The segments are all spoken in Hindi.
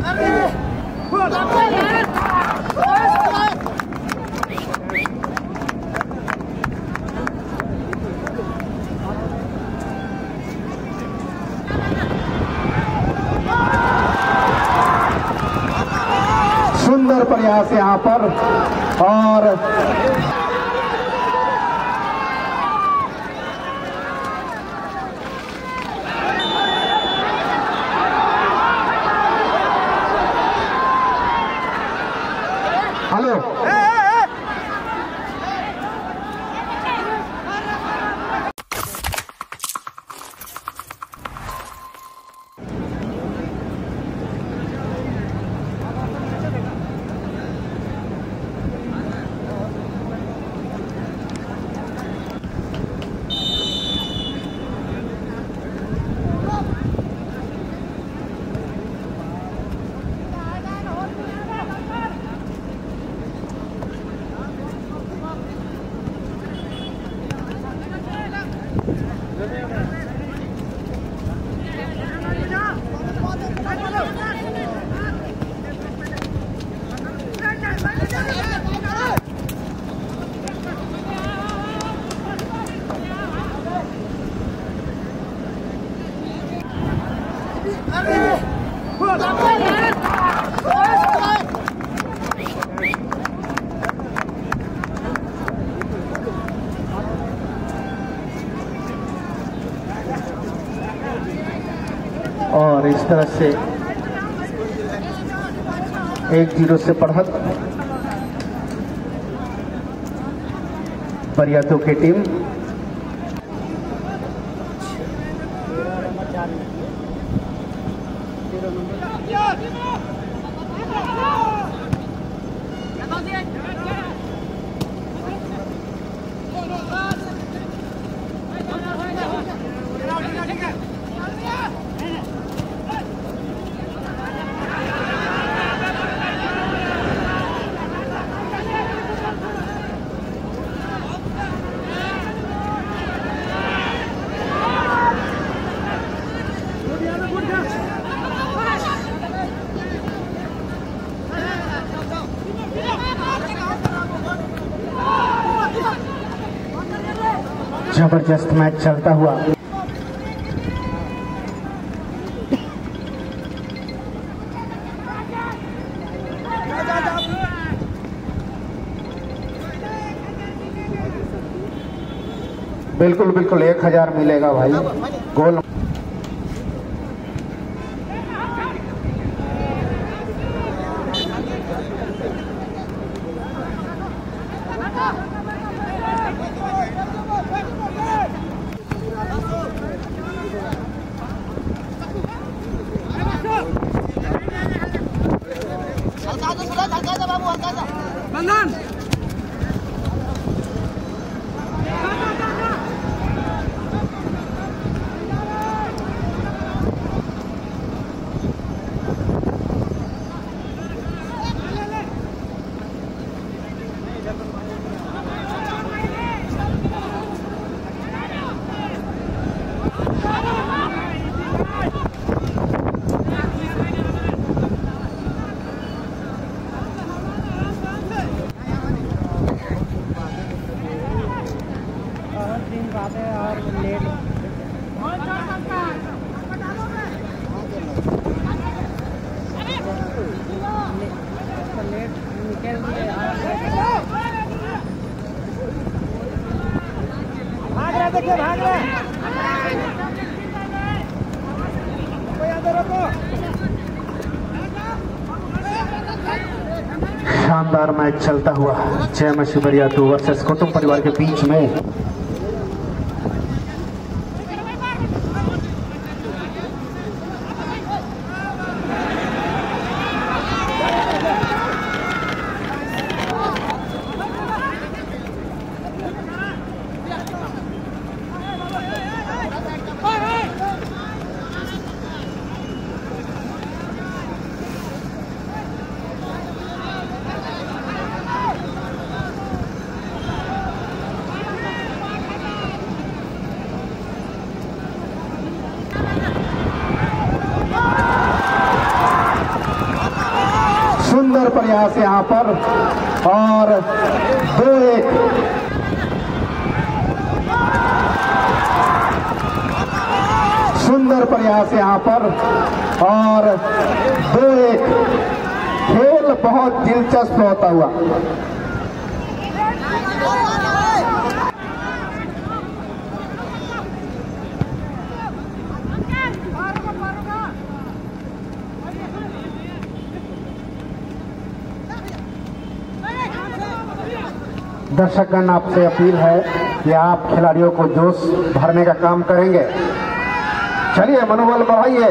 सुंदर प्रयास यहाँ पर। और हेलो और इस तरह से 1-0 से बढ़त बरियातों की टीम। जबरदस्त मैच चलता हुआ। बिल्कुल बिल्कुल 1000 मिलेगा भाई। गोल शानदार मैच चलता हुआ जयमसी बरियातू वर्सेस कुटुंब परिवार के बीच में। सुंदर प्रयास यहाँ पर और 2-1। सुंदर प्रयास यहाँ पर और 2-1। खेल बहुत दिलचस्प होता हुआ। दर्शकगण, आपसे अपील है कि आप खिलाड़ियों को जोश भरने का काम करेंगे। चलिए, मनोबल बढ़ाइए।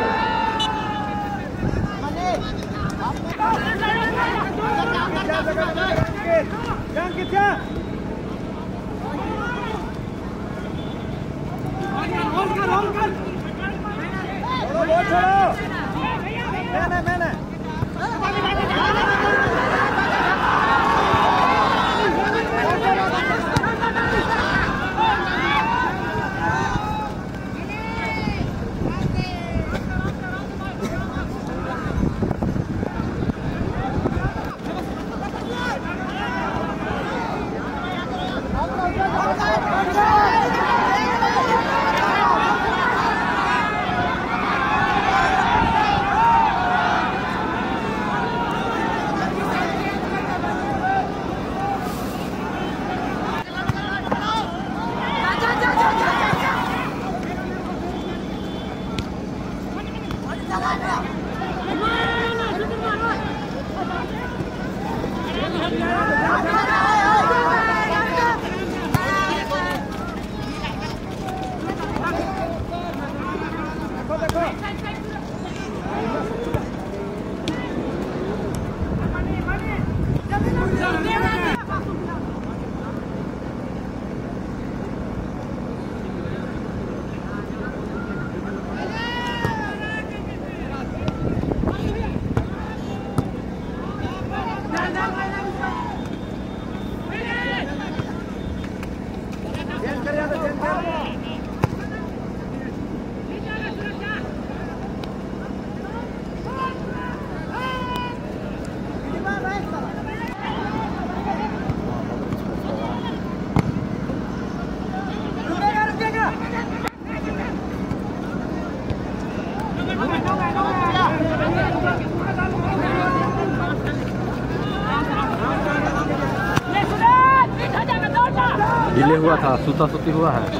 डिले हुआ था, सूता सूती हुआ है।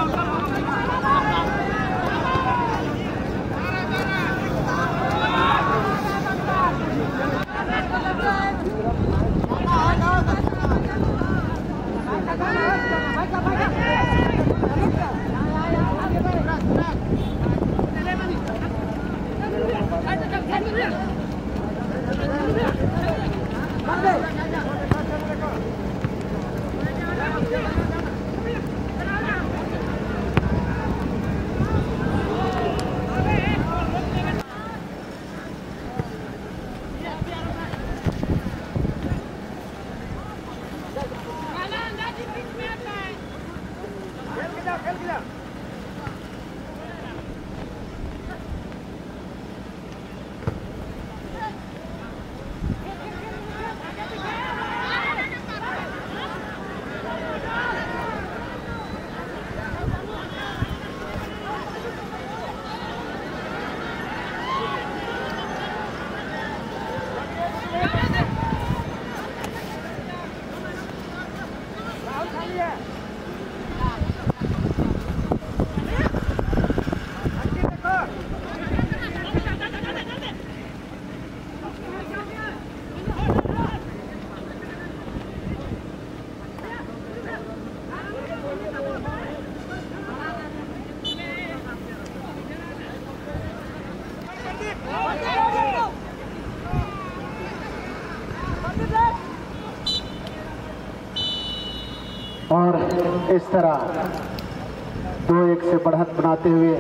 और इस तरह 2-1 से बढ़त बनाते हुए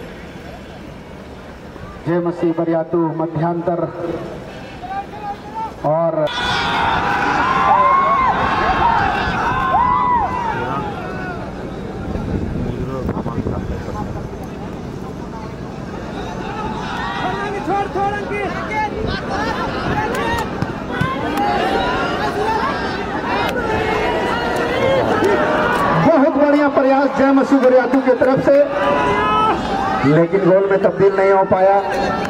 जय मसीह बरियातू मध्यांतर और छोड़ प्रयास जय मसूद रियातू की तरफ से, लेकिन गोल में तब्दील नहीं हो पाया।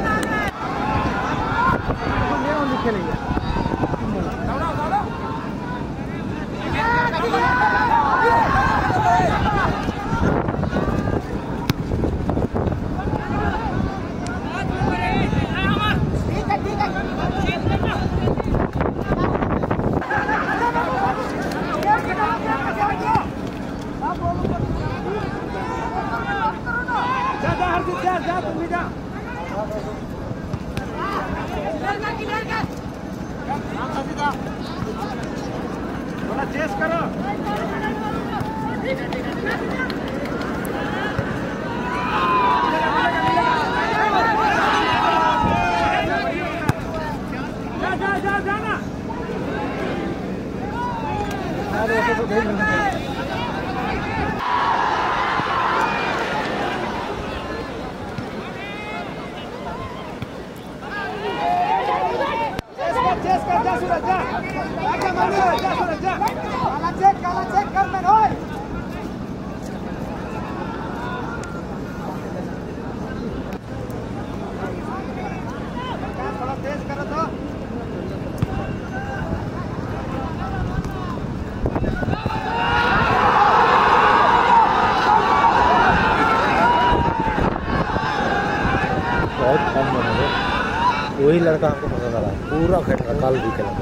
वही लड़का हमको पता चला, पूरा खेल रहा, कल भी खेला।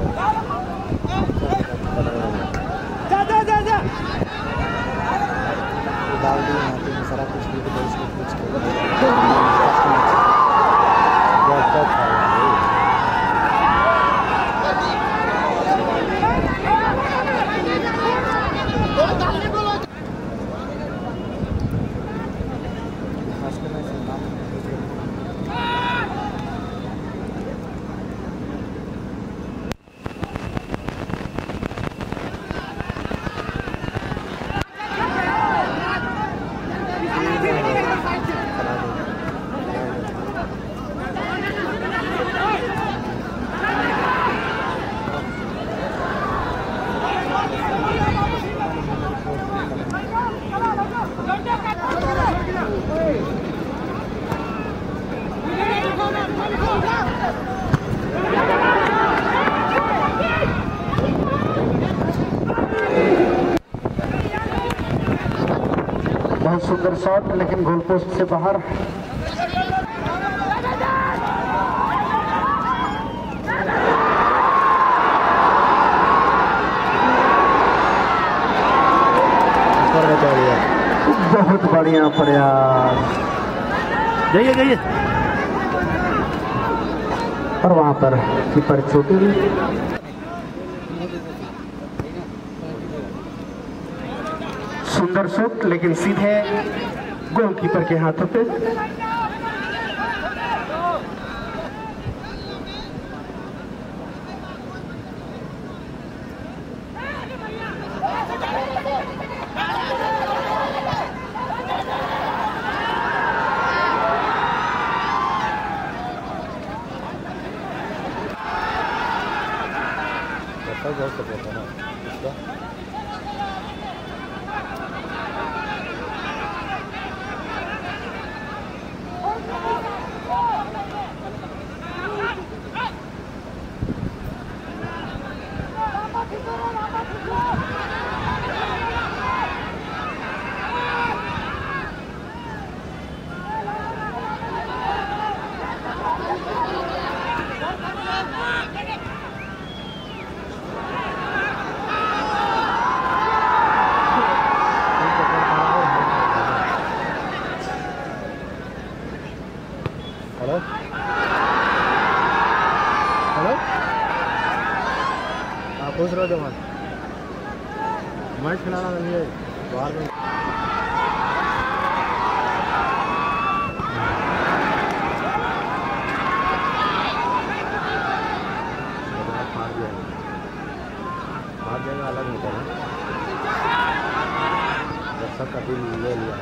डाल दी सारा कुछ बहुत सुंदर शॉट, लेकिन गोल पोस्ट से बाहर। बहुत बढ़िया प्रयास, जाइए जाइए। और वहां पर कीपर छोटी सुंदर शॉट, लेकिन सीधे गोलकीपर के हाथों पे। बहुत सपोर्ट है ना इसका। हेलो हेलो, आप पूछ रहे हो जवान मैच खिलाना नहीं है बाहर में। हार जाएगा अलग होता है, दर्शक का दिल ले लिया।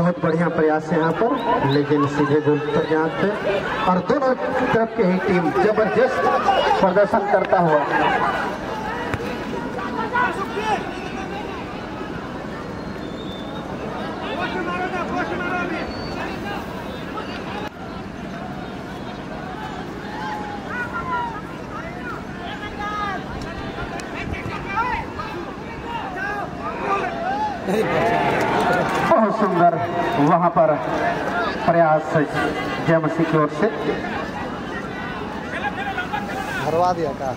बहुत बढ़िया प्रयास है यहाँ पर, लेकिन सीधे गोल पर जाते और दोनों तरफ की ही टीम जबरदस्त प्रदर्शन करता हुआ। बहुत सुंदर वहां पर प्रयास जय मसीह की ओर से हरवा दिया का।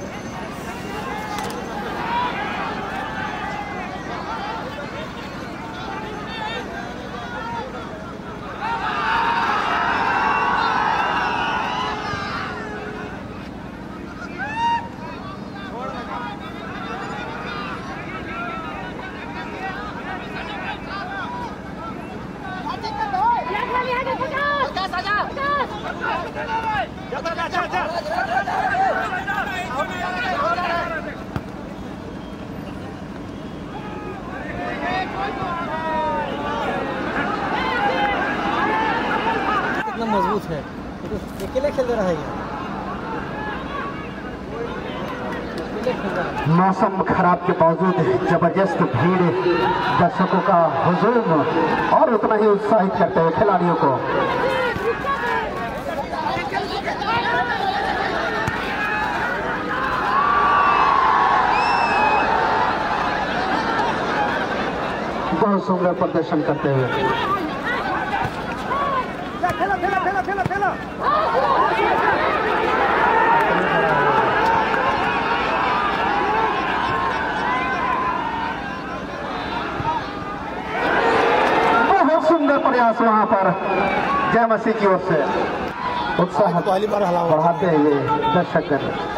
कितना मजबूत है, अकेले खेल रहा है। मौसम खराब के बावजूद जबरदस्त भीड़ दर्शकों का हुजूम और उतना ही उत्साहित करते हुए खिलाड़ियों को। बहुत सुंदर प्रदर्शन करते हुए। बहुत सुंदर प्रयास वहां पर जय मसीह की ओर से उत्साह पहली बार बढ़ाते हुए दर्शक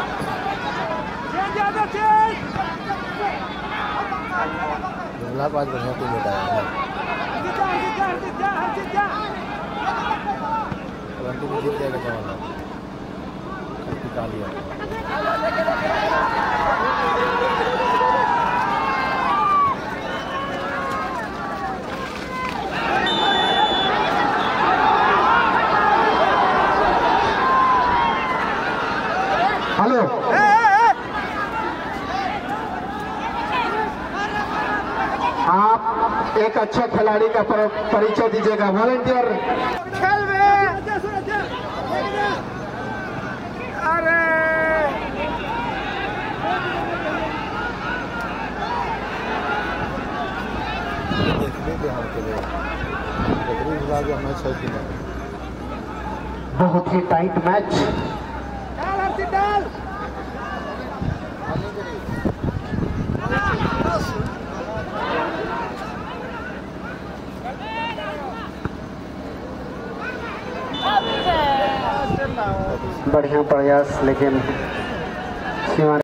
आज बढ़िया टीम बताया जीत जाएगा जवान लिया। हेलो, आप एक अच्छा खिलाड़ी का परिचय दीजिएगा। वॉलंटियर खेल में अरे देखने के हम के लिए मैच है कि नहीं। बहुत ही टाइट मैच। बढ़िया प्रयास, लेकिन सीमा